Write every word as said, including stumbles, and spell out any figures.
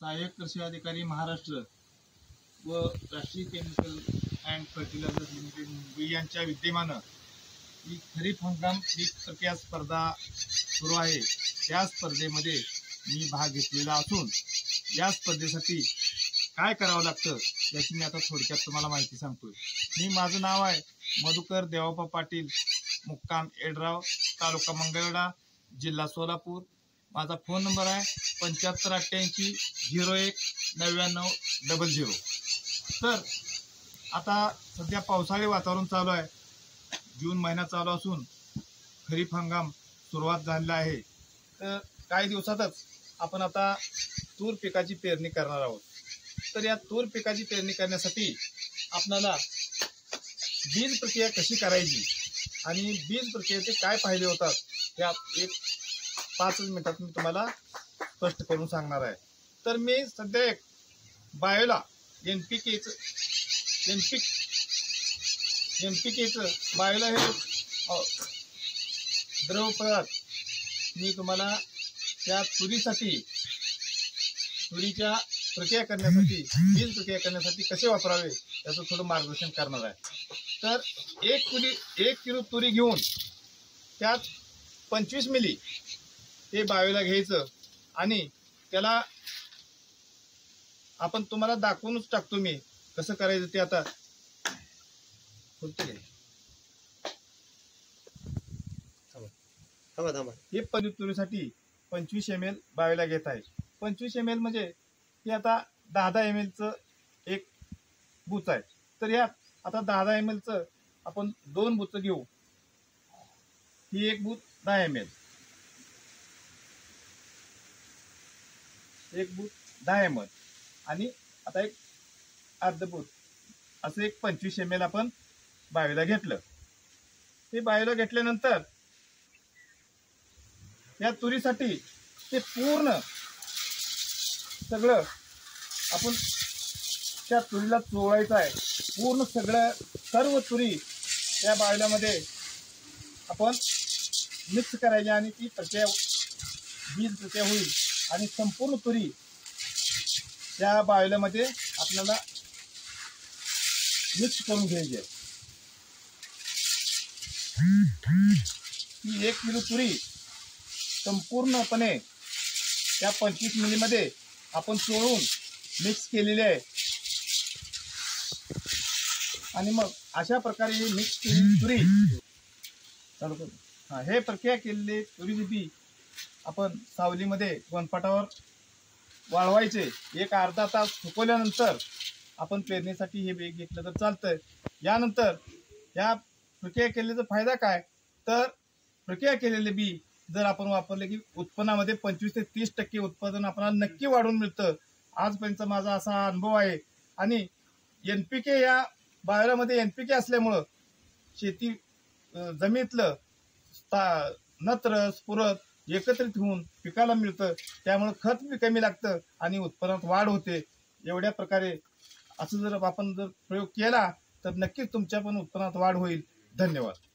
सहाय्यक कृषी अधिकारी महाराष्ट्र व राष्ट्रीय chemical and fertilizer limited Mumbai यांच्या विद्यमानं ही खरीप हंगाम पीक प्रक्रिया स्पर्धा सुरू आहे। त्या स्पर्धेमध्ये मी भाग घेतलेला असून या स्पर्धेसाठी काय करावं लागतं याची मी आता थोडक्यात तुम्हाला माहिती सांगतोय। मी माझं नाव आहे मधुकर देवाप्पा पाटील, मुक्काम एडराव, तालुका मंगळवेढा, जिल्हा सोलापूर। माझा फोन नंबर आहे पंच्याहत्तर अठ्ठ्याऐंशी झिरो एक नव्याण्णव डबल झिरो। तर आता सध्या पावसाळी वातावरण चालू आहे, जून महिना चालू असून खरीप हंगाम सुरुवात झालेला आहे। तर काही दिवसातच आपण आता तूर पिकाची पेरणी करणार आहोत। तर या तूर पिकाची पेरणी करण्यासाठी आपल्याला बीज प्रक्रिया कशी करायची आणि बीज प्रक्रियेचे काय फायदे होतात त्या एक पाच मिनिटात मी तुम्हाला स्पष्ट करून सांगणार आहे। तर मी सध्या एक बायोला एन पी केचं एन पी एन पी केचं बायोला हे द्रव पदार्थ मी तुम्हाला त्या तुरीसाठी तुरीच्या प्रक्रिया करण्यासाठी बीज प्रक्रिया करण्यासाठी कसे वापरावे याचं थोडं मार्गदर्शन करणार आहे। तर एक तुरी एक किलो तुरी घेऊन त्यात पंचवीस मिली हे बायोला घ्यायचं आणि त्याला आपण तुम्हाला दाखवूनच टाकतो मी कसं करायचं ते। आता हे पनीर तुरीसाठी पंचवीस एम एल बायोला घेत आहे। पंचवीस एम एल म्हणजे हे आता दहा दहा एम एलचं एक बूच आहे। तर यात आता दहा दहा एम एलचं आपण दोन बूच घेऊ। ही एक बूथ दहा एम एल, एक बूथ दहा एम एल आणि आता एक अर्ध बूथ असं एक पंचवीस एम एल आपण बायोला घेतलं। हे बायोला घेतल्यानंतर या तुरीसाठी ते पूर्ण सगळं आपण त्या तुरीला चोळायचं आहे। पूर्ण सगळं सर्व तुरी या बायोल्यामध्ये आपण मिक्स करायची आणि ती प्रक्रिया बीज प्रक्रिया होईल आणि संपूर्ण तुरी या बायोल्यामध्ये आपल्याला मिक्स करून घ्यायची आहे। ही एक किलो तुरी संपूर्णपणे त्या पंचवीस मिलीमध्ये आपण चोळून मिक्स केलेली आहे आणि मग अशा प्रकारे ही मिक्स केलेली तुरी चालू करू। हा हे प्रक्रिया केलेले तुरीचे बी आपण सावलीमध्ये गोनपाटावर वाळवायचे। एक अर्धा तास सुकवल्यानंतर आपण पेरणीसाठी हे बी घेतलं तर चालतंय। यानंतर या प्रक्रिया केलेल्याचा फायदा काय, तर प्रक्रिया केलेले बी जर आपण वापरले की उत्पन्नामध्ये पंचवीस ते तीस टक्के उत्पादन आपल्याला नक्की वाढून मिळतं। आजपर्यंत माझा असा अनुभव आहे। आणि एन पी के या बायोमध्ये एन पी के असल्यामुळं शेती जमिनीतलं नत्र स्फुरत एकत्रित होऊन पिकाला मिळतं, त्यामुळे खत बी कमी लागतं आणि उत्पन्नात वाढ होते। एवढ्या प्रकारे असं जर आपण जर प्रयोग केला तर नक्कीच तुमच्या पण उत्पन्नात वाढ होईल। धन्यवाद।